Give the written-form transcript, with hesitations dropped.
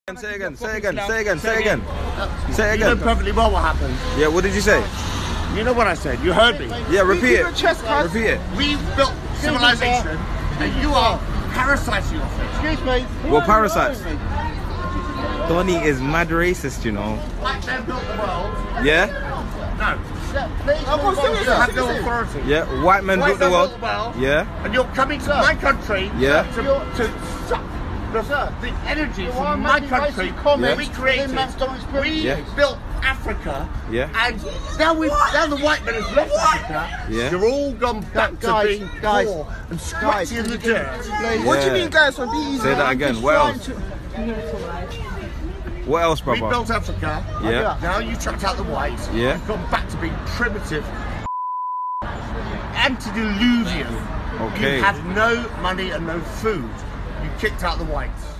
Say again. Say again. You know perfectly well what happened. Yeah, what did you say? You know what I said. You heard me. Yeah, repeat it. Repeat it. We built civilization, and you are parasiting off it. Excuse me. Well, parasites. Donnie is mad racist, you know. Black men built the world. Yeah? No. You have no authority. Yeah, white men built the world. Yeah. And you're coming to my country to suck the energy from my country. We created. We built Africa. Yeah. And now the white men have left Africa. Yeah. You're all gone back to being poor and scratchy in the dirt. What do you mean, guys? From these? Say that again. What else? What else, brother? We built Africa. Yeah. Now you chucked out the whites. Yeah. You've gone back to being primitive, antediluvian. Okay. You have no money and no food. You kicked out the whites.